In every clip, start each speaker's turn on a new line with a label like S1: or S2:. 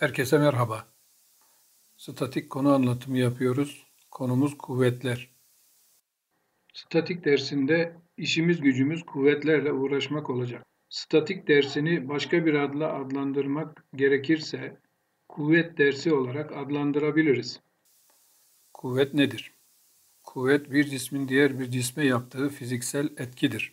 S1: Herkese merhaba. Statik konu anlatımı yapıyoruz. Konumuz kuvvetler. Statik dersinde işimiz gücümüz kuvvetlerle uğraşmak olacak. Statik dersini başka bir adla adlandırmak gerekirse kuvvet dersi olarak adlandırabiliriz. Kuvvet nedir? Kuvvet bir cismin diğer bir cisme yaptığı fiziksel etkidir.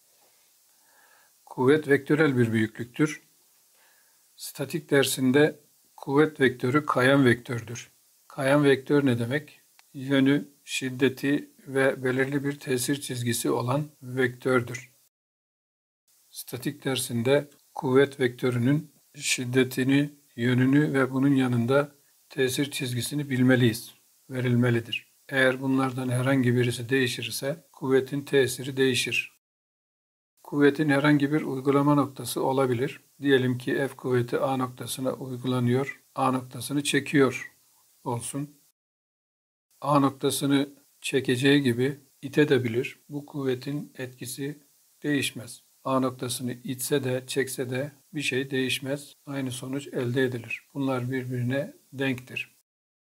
S1: Kuvvet vektörel bir büyüklüktür. Statik dersinde kuvvet vektörü kayan vektördür. Kayan vektör ne demek? Yönü, şiddeti ve belirli bir tesir çizgisi olan vektördür. Statik dersinde kuvvet vektörünün şiddetini, yönünü ve bunun yanında tesir çizgisini bilmeliyiz, verilmelidir. Eğer bunlardan herhangi birisi değişirse kuvvetin tesiri değişir. Kuvvetin herhangi bir uygulama noktası olabilir. Diyelim ki F kuvveti A noktasına uygulanıyor, A noktasını çekiyor olsun. A noktasını çekeceği gibi itebilir. Bu kuvvetin etkisi değişmez. A noktasını itse de çekse de bir şey değişmez. Aynı sonuç elde edilir. Bunlar birbirine denktir.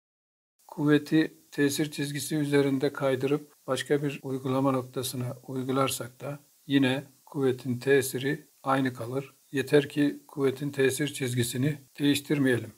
S1: Kuvveti tesir çizgisi üzerinde kaydırıp başka bir uygulama noktasına uygularsak da yine kuvvetin tesiri aynı kalır. Yeter ki kuvvetin tesir çizgisini değiştirmeyelim.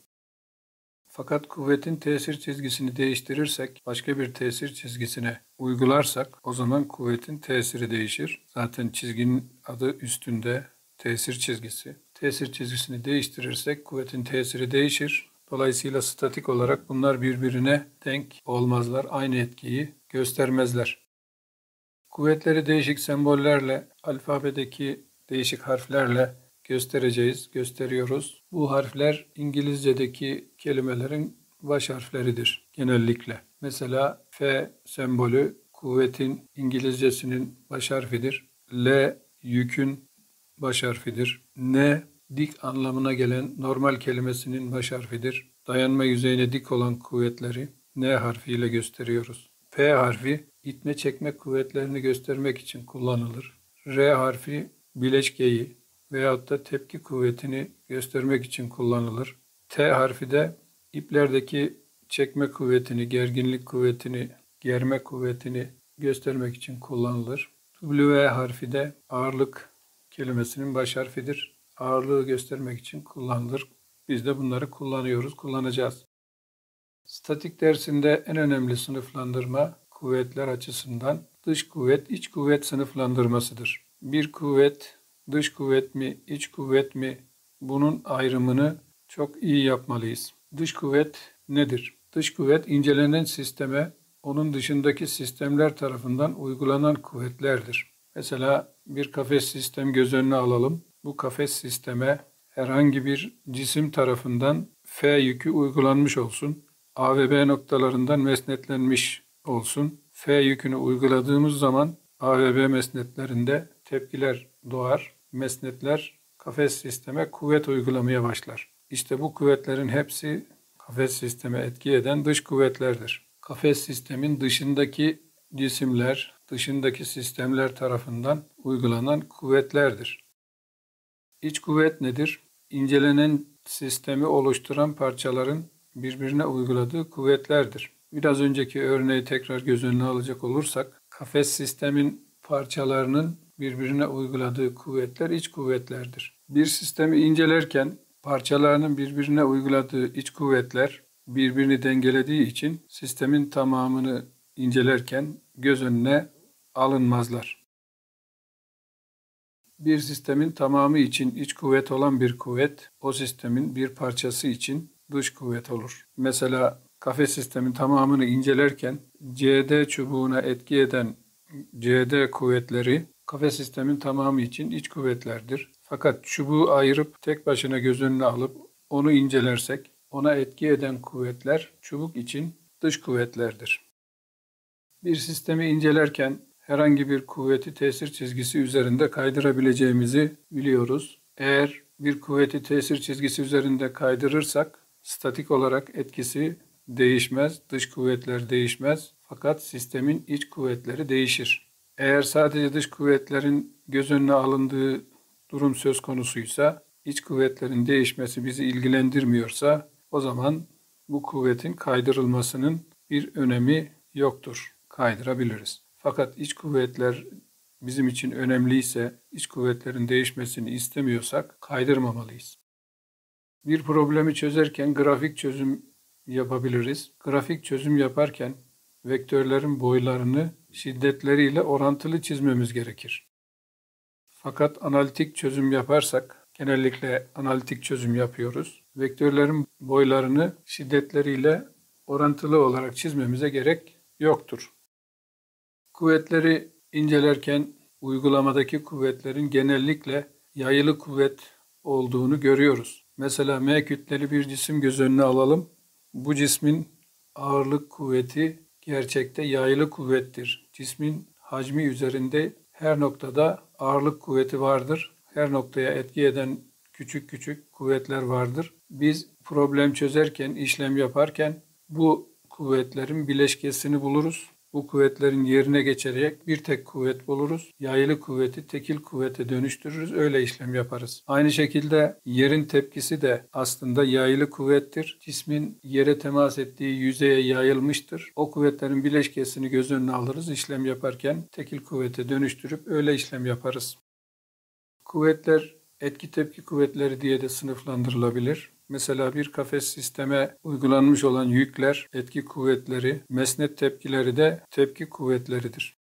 S1: Fakat kuvvetin tesir çizgisini değiştirirsek, başka bir tesir çizgisine uygularsak o zaman kuvvetin tesiri değişir. Zaten çizginin adı üstünde tesir çizgisi. Tesir çizgisini değiştirirsek kuvvetin tesiri değişir. Dolayısıyla statik olarak bunlar birbirine denk olmazlar, aynı etkiyi göstermezler. Kuvvetleri değişik sembollerle, alfabedeki değişik harflerle gösteriyoruz. Bu harfler İngilizce'deki kelimelerin baş harfleridir genellikle. Mesela F sembolü kuvvetin İngilizcesinin baş harfidir. L yükün baş harfidir. N dik anlamına gelen normal kelimesinin baş harfidir. Dayanma yüzeyine dik olan kuvvetleri N harfiyle gösteriyoruz. P harfi itme çekme kuvvetlerini göstermek için kullanılır. R harfi bileşkeyi veyahut da tepki kuvvetini göstermek için kullanılır. T harfi de iplerdeki çekme kuvvetini, gerginlik kuvvetini, germe kuvvetini göstermek için kullanılır. W harfi de ağırlık kelimesinin baş harfidir. Ağırlığı göstermek için kullanılır. Biz de bunları kullanacağız. Statik dersinde en önemli sınıflandırma kuvvetler açısından dış kuvvet, iç kuvvet sınıflandırmasıdır. Bir kuvvet dış kuvvet mi, iç kuvvet mi? Bunun ayrımını çok iyi yapmalıyız. Dış kuvvet nedir? Dış kuvvet incelenen sisteme, onun dışındaki sistemler tarafından uygulanan kuvvetlerdir. Mesela bir kafes sistem göz önüne alalım. Bu kafes sisteme herhangi bir cisim tarafından F yükü uygulanmış olsun. A ve B noktalarından mesnetlenmiş olsun. F yükünü uyguladığımız zaman A ve B mesnetlerinde tepkiler doğar. Mesnetler kafes sisteme kuvvet uygulamaya başlar. İşte bu kuvvetlerin hepsi kafes sisteme etki eden dış kuvvetlerdir. Kafes sistemin dışındaki cisimler, dışındaki sistemler tarafından uygulanan kuvvetlerdir. İç kuvvet nedir? İncelenen sistemi oluşturan parçaların birbirine uyguladığı kuvvetlerdir. Biraz önceki örneği tekrar göz önüne alacak olursak, kafes sistemin parçalarının birbirine uyguladığı kuvvetler iç kuvvetlerdir. Bir sistemi incelerken parçalarının birbirine uyguladığı iç kuvvetler birbirini dengelediği için sistemin tamamını incelerken göz önüne alınmazlar. Bir sistemin tamamı için iç kuvvet olan bir kuvvet, o sistemin bir parçası için dış kuvvet olur. Mesela kafes sistemin tamamını incelerken CD çubuğuna etki eden CD kuvvetleri kafes sistemin tamamı için iç kuvvetlerdir. Fakat çubuğu ayırıp tek başına göz önüne alıp onu incelersek ona etki eden kuvvetler çubuk için dış kuvvetlerdir. Bir sistemi incelerken herhangi bir kuvveti tesir çizgisi üzerinde kaydırabileceğimizi biliyoruz. Eğer bir kuvveti tesir çizgisi üzerinde kaydırırsak statik olarak etkisi değişmez, dış kuvvetler değişmez fakat sistemin iç kuvvetleri değişir. Eğer sadece dış kuvvetlerin göz önüne alındığı durum söz konusuysa, iç kuvvetlerin değişmesi bizi ilgilendirmiyorsa o zaman bu kuvvetin kaydırılmasının bir önemi yoktur. Kaydırabiliriz. Fakat iç kuvvetler bizim için önemliyse, iç kuvvetlerin değişmesini istemiyorsak kaydırmamalıyız. Bir problemi çözerken grafik çözüm yapabiliriz. Grafik çözüm yaparken vektörlerin boylarını şiddetleriyle orantılı çizmemiz gerekir. Fakat analitik çözüm yaparsak, genellikle analitik çözüm yapıyoruz. Vektörlerin boylarını şiddetleriyle orantılı olarak çizmemize gerek yoktur. Kuvvetleri incelerken uygulamadaki kuvvetlerin genellikle yayılı kuvvet olduğunu görüyoruz. Mesela M kütleli bir cisim göz önüne alalım. Bu cismin ağırlık kuvveti gerçekte yayılı kuvvettir. Cismin hacmi üzerinde her noktada ağırlık kuvveti vardır. Her noktaya etki eden küçük küçük kuvvetler vardır. Biz problem çözerken, işlem yaparken bu kuvvetlerin bileşkesini buluruz. Bu kuvvetlerin yerine geçerek bir tek kuvvet buluruz. Yaylı kuvveti tekil kuvvete dönüştürürüz. Öyle işlem yaparız. Aynı şekilde yerin tepkisi de aslında yaylı kuvvettir. Cismin yere temas ettiği yüzeye yayılmıştır. O kuvvetlerin bileşkesini göz önüne alırız. İşlem yaparken tekil kuvvete dönüştürüp öyle işlem yaparız. Kuvvetler etki tepki kuvvetleri diye de sınıflandırılabilir. Mesela bir kafes sisteme uygulanmış olan yükler etki kuvvetleri, mesnet tepkileri de tepki kuvvetleridir.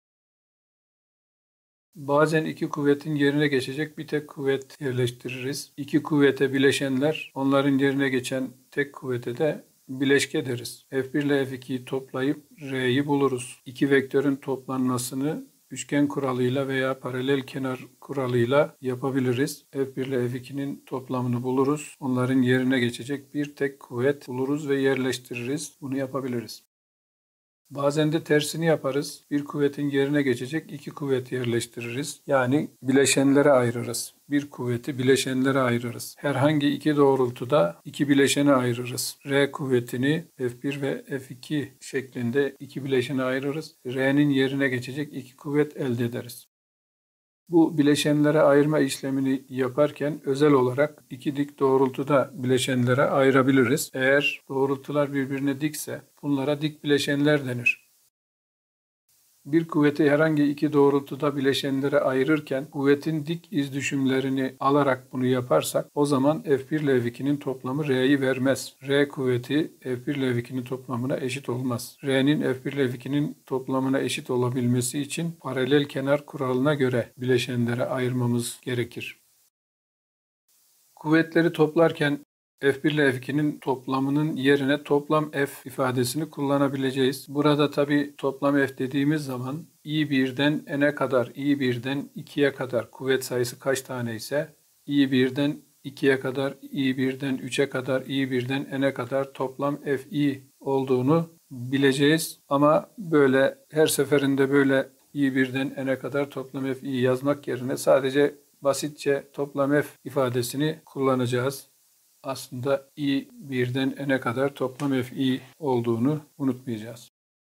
S1: Bazen iki kuvvetin yerine geçecek bir tek kuvvet yerleştiririz. İki kuvvete bileşenler, onların yerine geçen tek kuvvete de bileşke deriz. F1 ile F2'yi toplayıp R'yi buluruz. İki vektörün toplanmasını üçgen kuralıyla veya paralel kenar kuralıyla yapabiliriz. F1 ile F2'nin toplamını buluruz. Onların yerine geçecek bir tek kuvvet buluruz ve yerleştiririz. Bunu yapabiliriz. Bazen de tersini yaparız. Bir kuvvetin yerine geçecek iki kuvvet yerleştiririz. Yani bileşenlere ayırırız. Bir kuvveti bileşenlere ayırırız. Herhangi iki doğrultuda iki bileşene ayırırız. R kuvvetini F1 ve F2 şeklinde iki bileşene ayırırız. R'nin yerine geçecek iki kuvvet elde ederiz. Bu bileşenlere ayırma işlemini yaparken özel olarak iki dik doğrultuda bileşenlere ayırabiliriz. Eğer doğrultular birbirine dikse bunlara dik bileşenler denir. Bir kuvveti herhangi iki doğrultuda bileşenlere ayırırken kuvvetin dik izdüşümlerini alarak bunu yaparsak o zaman F1 ile F2'nin toplamı R'yi vermez. R kuvveti F1 ile F2'nin toplamına eşit olmaz. R'nin F1 ile F2'nin toplamına eşit olabilmesi için paralel kenar kuralına göre bileşenlere ayırmamız gerekir. Kuvvetleri toplarken F1 ile F2'nin toplamının yerine toplam F ifadesini kullanabileceğiz. Burada tabi toplam F dediğimiz zaman I1'den N'e kadar, I1'den 2'ye kadar kuvvet sayısı kaç tane ise I1'den 2'ye kadar, I1'den 3'e kadar, I1'den N'e kadar toplam Fi olduğunu bileceğiz. Ama böyle her seferinde böyle I1'den N'e kadar toplam Fi yazmak yerine sadece basitçe toplam F ifadesini kullanacağız. Aslında I1'den N'e kadar toplam Fi olduğunu unutmayacağız.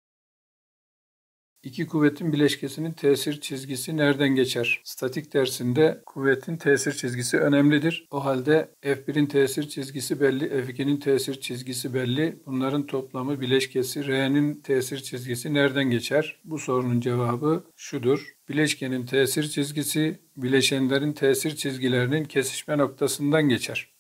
S1: İki kuvvetin bileşkesinin tesir çizgisi nereden geçer? Statik dersinde kuvvetin tesir çizgisi önemlidir. O halde F1'in tesir çizgisi belli, F2'nin tesir çizgisi belli. Bunların toplamı bileşkesi R'nin tesir çizgisi nereden geçer? Bu sorunun cevabı şudur. Bileşkenin tesir çizgisi bileşenlerin tesir çizgilerinin kesişme noktasından geçer.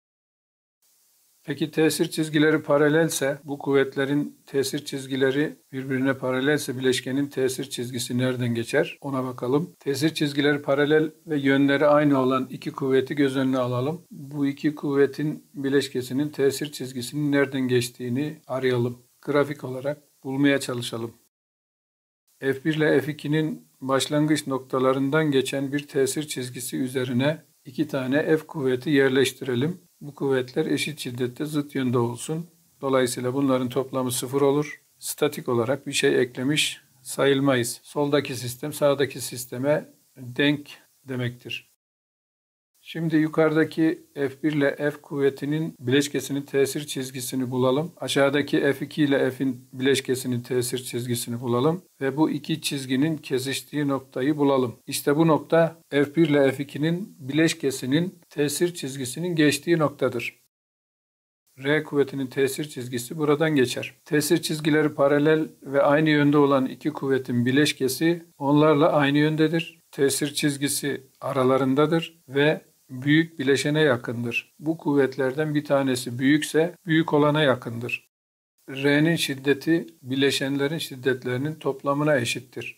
S1: Peki tesir çizgileri paralelse, bu kuvvetlerin tesir çizgileri birbirine paralelse bileşkenin tesir çizgisi nereden geçer? Ona bakalım. Tesir çizgileri paralel ve yönleri aynı olan iki kuvveti göz önüne alalım. Bu iki kuvvetin bileşkesinin tesir çizgisinin nereden geçtiğini arayalım. Grafik olarak bulmaya çalışalım. F1 ile F2'nin başlangıç noktalarından geçen bir tesir çizgisi üzerine iki tane F kuvveti yerleştirelim. Bu kuvvetler eşit şiddette zıt yönde olsun. Dolayısıyla bunların toplamı 0 olur. Statik olarak bir şey eklemiş sayılmayız. Soldaki sistem sağdaki sisteme denk demektir. Şimdi yukarıdaki F1 ile F kuvvetinin bileşkesinin tesir çizgisini bulalım. Aşağıdaki F2 ile F'in bileşkesinin tesir çizgisini bulalım. Ve bu iki çizginin kesiştiği noktayı bulalım. İşte bu nokta F1 ile F2'nin bileşkesinin tesir çizgisinin geçtiği noktadır. R kuvvetinin tesir çizgisi buradan geçer. Tesir çizgileri paralel ve aynı yönde olan iki kuvvetin bileşkesi onlarla aynı yöndedir. Tesir çizgisi aralarındadır ve büyük bileşene yakındır. Bu kuvvetlerden bir tanesi büyükse büyük olana yakındır. R'nin şiddeti bileşenlerin şiddetlerinin toplamına eşittir.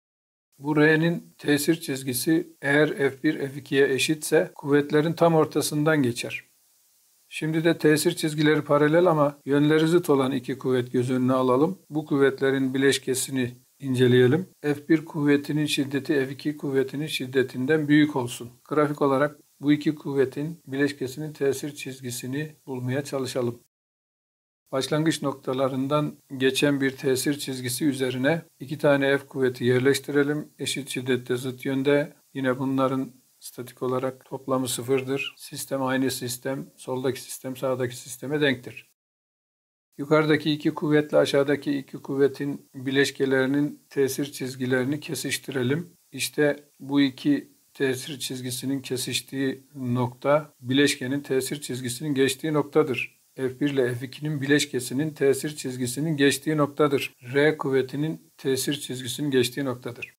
S1: Bu R'nin tesir çizgisi eğer F1 F2'ye eşitse kuvvetlerin tam ortasından geçer. Şimdi de tesir çizgileri paralel ama yönleri zıt olan iki kuvvet göz önüne alalım. Bu kuvvetlerin bileşkesini inceleyelim. F1 kuvvetinin şiddeti F2 kuvvetinin şiddetinden büyük olsun. Grafik olarak bu iki kuvvetin bileşkesinin tesir çizgisini bulmaya çalışalım. Başlangıç noktalarından geçen bir tesir çizgisi üzerine iki tane F kuvveti yerleştirelim. Eşit şiddette zıt yönde. Yine bunların statik olarak toplamı sıfırdır. Sistem aynı sistem. Soldaki sistem sağdaki sisteme denktir. Yukarıdaki iki kuvvetle aşağıdaki iki kuvvetin bileşkelerinin tesir çizgilerini kesiştirelim. İşte bu iki tesir çizgisinin kesiştiği nokta bileşkenin tesir çizgisinin geçtiği noktadır. F1 ile F2'nin bileşkesinin tesir çizgisinin geçtiği noktadır. R kuvvetinin tesir çizgisinin geçtiği noktadır.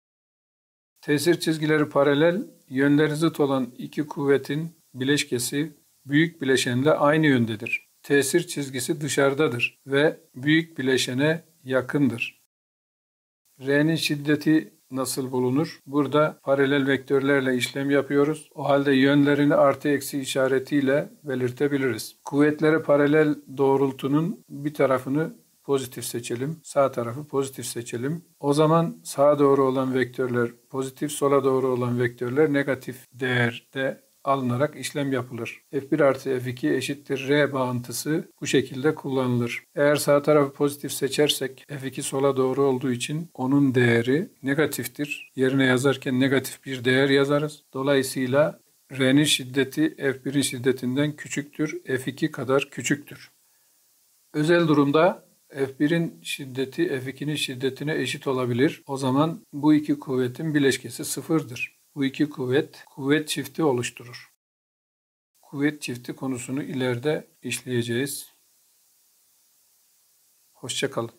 S1: Tesir çizgileri paralel, yönleri zıt olan iki kuvvetin bileşkesi büyük bileşenle aynı yöndedir. Tesir çizgisi dışarıdadır ve büyük bileşene yakındır. R'nin şiddeti nasıl bulunur? Burada paralel vektörlerle işlem yapıyoruz. O halde yönlerini artı eksi işaretiyle belirtebiliriz. Kuvvetlere paralel doğrultunun bir tarafını pozitif seçelim. Sağ tarafı pozitif seçelim. O zaman sağa doğru olan vektörler pozitif, sola doğru olan vektörler negatif değerde alınarak işlem yapılır. F1 artı F2 eşittir R bağıntısı bu şekilde kullanılır. Eğer sağ tarafı pozitif seçersek F2 sola doğru olduğu için onun değeri negatiftir. Yerine yazarken negatif bir değer yazarız. Dolayısıyla R'nin şiddeti F1'in şiddetinden küçüktür. F2 kadar küçüktür. Özel durumda F1'in şiddeti F2'nin şiddetine eşit olabilir. O zaman bu iki kuvvetin bileşkesi sıfırdır. Bu iki kuvvet çifti oluşturur. Kuvvet çifti konusunu ileride işleyeceğiz. Hoşça kalın.